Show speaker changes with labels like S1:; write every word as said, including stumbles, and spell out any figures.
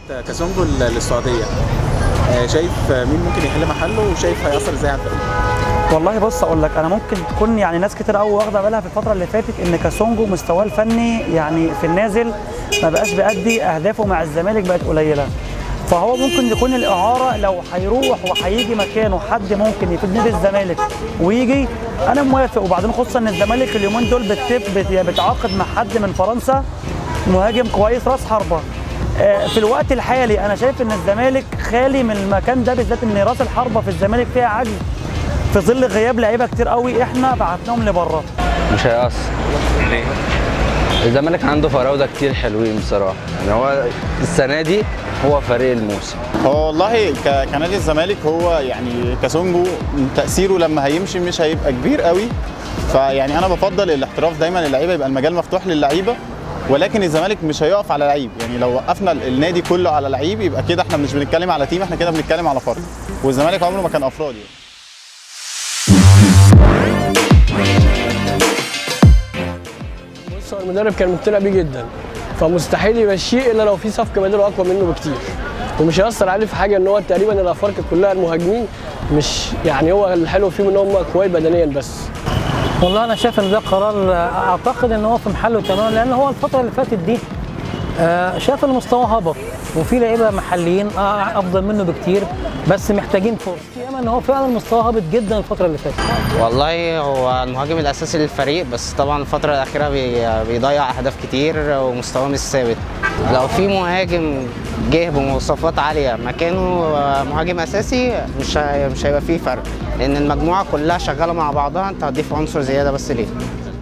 S1: كاسونجو للسعوديه، شايف مين ممكن يحل محله وشايف هيأثر ازاي على الفريق؟
S2: والله بص اقول لك، انا ممكن تكون يعني ناس كتير قوي واخده بالها في الفتره اللي فاتت ان كاسونجو مستواه الفني يعني في النازل ما بقاش بيأدي، اهدافه مع الزمالك بقت قليله، فهو ممكن يكون الاعاره لو هيروح وهيجي مكانه حد ممكن يفيد نادي الزمالك ويجي انا موافق. وبعدين خصوصا ان الزمالك اليومين دول بتعاقد مع حد من فرنسا مهاجم كويس راس حربه. في الوقت الحالي انا شايف ان الزمالك خالي من المكان ده بالذات، ان راس الحربه في الزمالك فيها عجز في ظل غياب لعيبه كتير قوي احنا بعتناهم لبره.
S3: مش هيأثر. ليه؟ الزمالك عنده فراوده كتير حلوين بصراحه، يعني هو السنه دي هو فريق الموسم.
S4: هو والله كنادي الزمالك هو يعني كاسونجو تأثيره لما هيمشي مش هيبقى كبير قوي، فيعني انا بفضل الاحتراف دايما، اللعيبه يبقى المجال مفتوح للعيبه، ولكن الزمالك مش هيقف على لعيب. يعني لو وقفنا النادي كله على لعيب يبقى كده احنا مش بنتكلم على تيم، احنا كده بنتكلم على فرد، والزمالك عمره ما كان افراد يعني.
S5: بص، هو المدرب كان مقتنع بيه جدا، فمستحيل يمشيه الا لو في صفقه بديله اقوى منه بكتير، ومش هيأثر عليه في حاجه ان هو تقريبا الافارقه كلها المهاجمين مش يعني هو الحلو فيهم ان هم قوي بدنيا بس.
S6: والله انا شايف ان ده قرار اعتقد ان هو في محله تماما، لان هو الفتره اللي فاتت دي شاف المستوى هبط وفي لعيبه محليين افضل منه بكتير بس محتاجين فرصه، ياما ان هو فعلا المستوى هابط جدا الفتره اللي فاتت.
S7: والله هو المهاجم الاساسي للفريق، بس طبعا الفتره الاخيره بيضيع اهداف كتير ومستواه مش ثابت. لو في مهاجم جه بمواصفات عاليه مكانه مهاجم اساسي مش مش هيبقى فيه فرق، لان المجموعه كلها شغاله مع بعضها، انت هتضيف عنصر زياده بس ليه؟